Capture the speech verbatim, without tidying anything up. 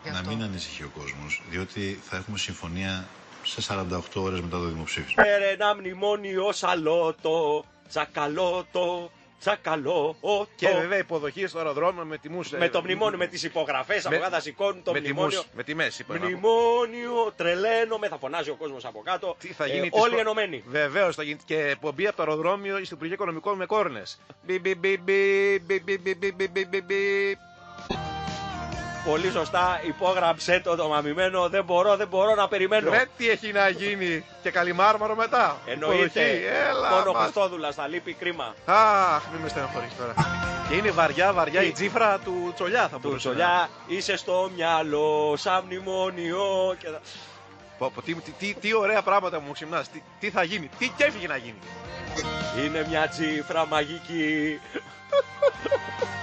και να αυτό. μην ανησυχεί ο κόσμος, διότι θα έχουμε συμφωνία σε σαράντα οκτώ ώρες μετά το δημοψήφισμα. Φέρε ένα μνημόνιο σαλότο, τσακαλώτο, τσακαλώτο. Και βέβαια υποδοχή στο αεροδρόμιο με τιμούς. Με το μνημόνιο, με τις υπογραφές από κάτω, θα σηκώνουν το με μνημόνιο. τιμούς, με τιμές είπα. Μνημόνιο, τρελαίνομαι, θα φωνάζει ο κόσμος από κάτω. Τι θα Ε, γίνει, όλοι τις... ενωμένοι. Βεβαίως θα γίνει και εκπομπή από το αεροδρόμιο στο Υπουργείο Οικονομικών με κόρνες. Μπι, μπι, μπι, μπι, μπι, μπι, μπι, μπι, μπι, μπι, μπι. Πολύ σωστά, υπόγραψε το το μαμημένο. Δεν μπορώ, δεν μπορώ να περιμένω. Ρε τι έχει να γίνει. Και καλυμάρμαρο μετά. Εννοείται. Υποδοχή, έλα, Μόνο μας. Χριστόδουλα θα λείπει, κρίμα. Αχ, μην με στεναχωρείς τώρα. Και είναι βαριά, βαριά Τι? η τσίφρα του Τσολιά θα Του μπορούσε να- Τσολιά, είσαι στο μυαλό, σαν μνημόνιο. Και... θα- Πω, πω, τι, τι, τι, τι ωραία πράγματα μου ξυμνάς. Τι, τι θα γίνει, τι και έφυγε να γίνει. Είναι μια τσίφρα μαγική.